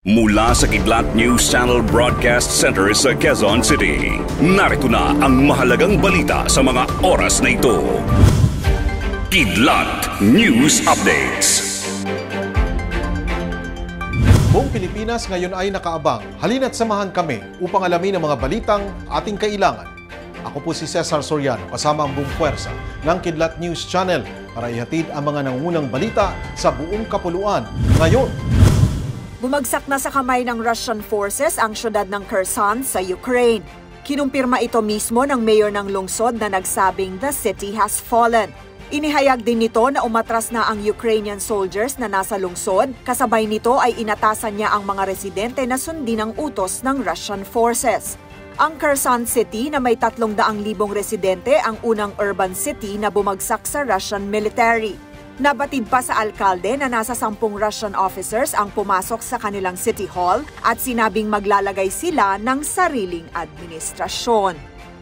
Mula sa Kidlat News Channel Broadcast Center sa Quezon City, narito na ang mahalagang balita sa mga oras na ito. Kidlat News Updates. Buong Pilipinas ngayon ay nakaabang. Halina't samahan kami upang alamin ang mga balitang ating kailangan. Ako po si Cesar Soriano, kasama ang buong puwersa ng Kidlat News Channel para ihatid ang mga nangungunang balita sa buong kapuluan. Ngayon, bumagsak na sa kamay ng Russian forces ang syudad ng Kherson sa Ukraine. Kinumpirma ito mismo ng mayor ng lungsod na nagsabing the city has fallen. Inihayag din nito na umatras na ang Ukrainian soldiers na nasa lungsod, kasabay nito ay inatasan niya ang mga residente na sundin ang utos ng Russian forces. Ang Kherson City na may 300,000 residente ang unang urban city na bumagsak sa Russian military. Nabatid pa sa alkalde na nasa 10 Russian officers ang pumasok sa kanilang City Hall at sinabing maglalagay sila ng sariling administrasyon.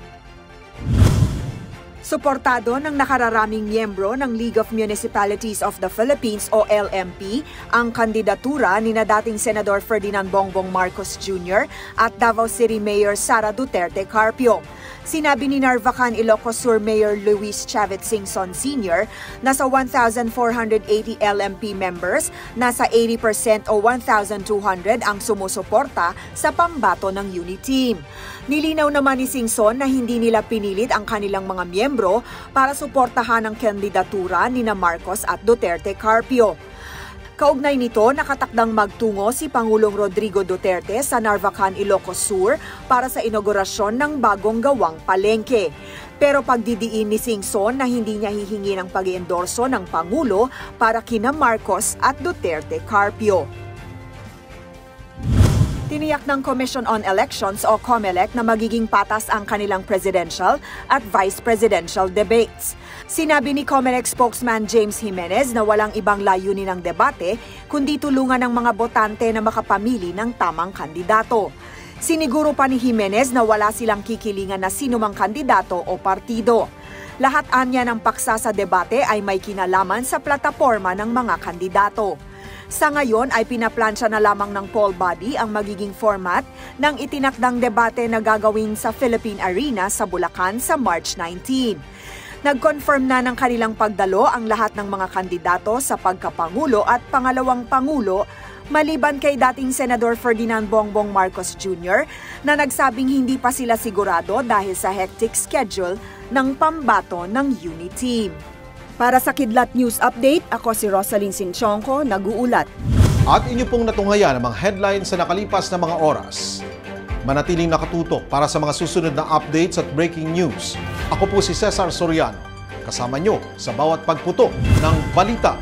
Suportado ng nakararaming miyembro ng League of Municipalities of the Philippines o LMP ang kandidatura ni na dating Senador Ferdinand Bongbong Marcos Jr. at Davao City Mayor Sara Duterte Carpio. Sinabi ni Narvacan Ilocos Sur Mayor Luis Chavez Singson Sr. na sa 1,480 LMP members, nasa 80% o 1,200 ang sumusuporta sa pambato ng UNI team. Nilinaw naman ni Singson na hindi nila pinilit ang kanilang mga miyembro para suportahan ang kandidatura ni na Marcos at Duterte Carpio. Kaugnay nito, nakatakdang magtungo si Pangulong Rodrigo Duterte sa Narvacan, Ilocos Sur para sa inaugurasyon ng bagong gawang palengke. Pero pagdidiin ni Singson na hindi niya hihingi ng pag-iendorso ng Pangulo para kina Marcos at Duterte Carpio. Tiniyak ng Commission on Elections o COMELEC na magiging patas ang kanilang presidential at vice presidential debates. Sinabi ni COMELEC spokesman James Jimenez na walang ibang layunin ng debate kundi tulungan ng mga botante na makapamili ng tamang kandidato. Siniguro pa ni Jimenez na wala silang kikilingan na sinumang kandidato o partido. Lahat anya ng paksa sa debate ay may kinalaman sa plataporma ng mga kandidato. Sa ngayon ay pinaplansya na lamang ng poll body ang magiging format ng itinakdang debate na gagawin sa Philippine Arena sa Bulacan sa March 19. Nag-confirm na ng kanilang pagdalo ang lahat ng mga kandidato sa pagkapangulo at pangalawang pangulo maliban kay dating Senador Ferdinand Bongbong Marcos Jr. na nagsabing hindi pa sila sigurado dahil sa hectic schedule ng pambato ng UNI team. Para sa Kidlat News Update, ako si Rosalyn Sinchonko, nag-uulat. At inyo pong natunghayan ang mga headlines sa nakalipas na mga oras. Manatiling nakatutok para sa mga susunod na updates at breaking news. Ako po si Cesar Soriano, kasama nyo sa bawat pagputok ng balita.